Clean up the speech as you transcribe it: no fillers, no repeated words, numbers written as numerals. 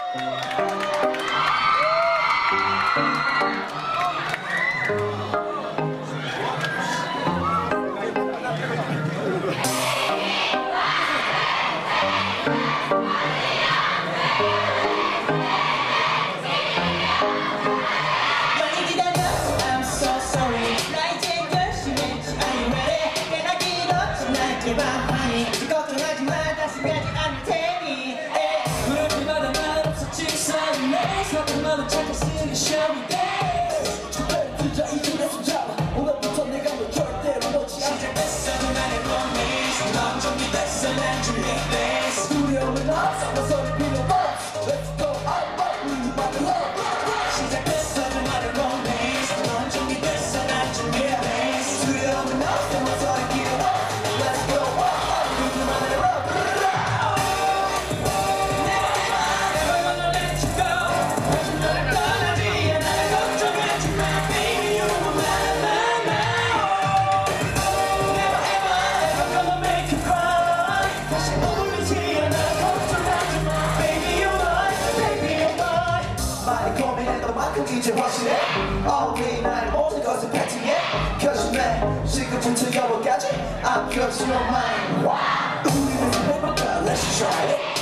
걱정하지 마, 다시 가지 않을 테니. 그럴 때마다 말 없었지 싸움에 서툴마도 착했으니 show me dance. 주변 들자 이 줄에 숨잡아. 오늘부터 내가 너 절대로 놓지 않아. 시작됐어 그날의 promise. 넌 준비됐어 난 준비됐어. 두려움은 없어 너 소리 필요 없어. Let's go out 우리 만나 love. 시작됐어 그날의 promise. 넌 준비됐어 난 준비됐어. 두려움은 없어 너 소리 필요 없어. Let's go out. 이제 확실해 All day night 모든 것을 패팅해 결심해 지금부터 여기까지 I'm cause you're mine 우리는 해볼까 Let's try it